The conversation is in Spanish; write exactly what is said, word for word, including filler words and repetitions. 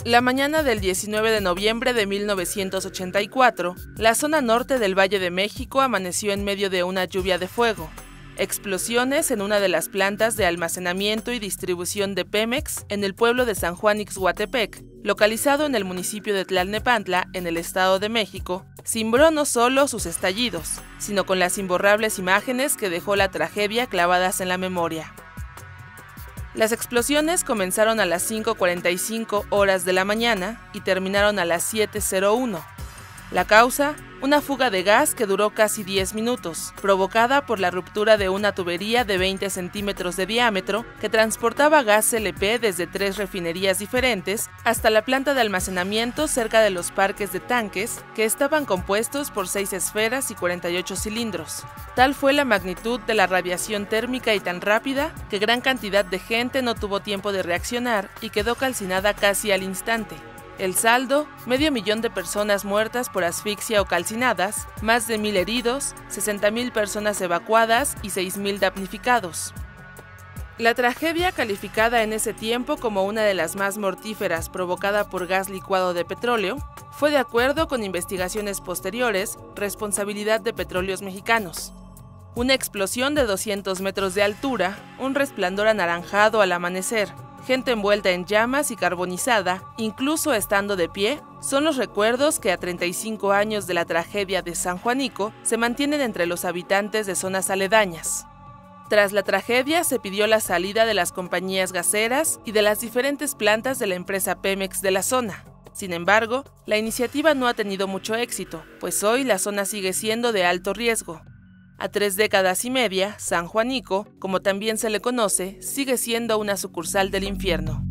La mañana del diecinueve de noviembre de mil novecientos ochenta y cuatro, la zona norte del Valle de México amaneció en medio de una lluvia de fuego. Explosiones en una de las plantas de almacenamiento y distribución de Pemex en el pueblo de San Juan Ixhuatepec, localizado en el municipio de Tlalnepantla, en el Estado de México, cimbró no solo sus estallidos, sino con las imborrables imágenes que dejó la tragedia clavadas en la memoria. Las explosiones comenzaron a las cinco cuarenta y cinco horas de la mañana y terminaron a las siete cero uno. La causa, una fuga de gas que duró casi diez minutos, provocada por la ruptura de una tubería de veinte centímetros de diámetro que transportaba gas L P desde tres refinerías diferentes hasta la planta de almacenamiento cerca de los parques de tanques, que estaban compuestos por seis esferas y cuarenta y ocho cilindros. Tal fue la magnitud de la radiación térmica y tan rápida que gran cantidad de gente no tuvo tiempo de reaccionar y quedó calcinada casi al instante. El saldo, medio millón de personas muertas por asfixia o calcinadas, más de mil heridos, sesenta mil personas evacuadas y seis mil damnificados. La tragedia, calificada en ese tiempo como una de las más mortíferas provocada por gas licuado de petróleo, fue, de acuerdo con investigaciones posteriores, responsabilidad de Petróleos Mexicanos. Una explosión de doscientos metros de altura, un resplandor anaranjado al amanecer, gente envuelta en llamas y carbonizada, incluso estando de pie, son los recuerdos que a treinta y cinco años de la tragedia de San Juanico se mantienen entre los habitantes de zonas aledañas. Tras la tragedia se pidió la salida de las compañías gaseras y de las diferentes plantas de la empresa Pemex de la zona. Sin embargo, la iniciativa no ha tenido mucho éxito, pues hoy la zona sigue siendo de alto riesgo. A tres décadas y media, San Juanico, como también se le conoce, sigue siendo una sucursal del infierno.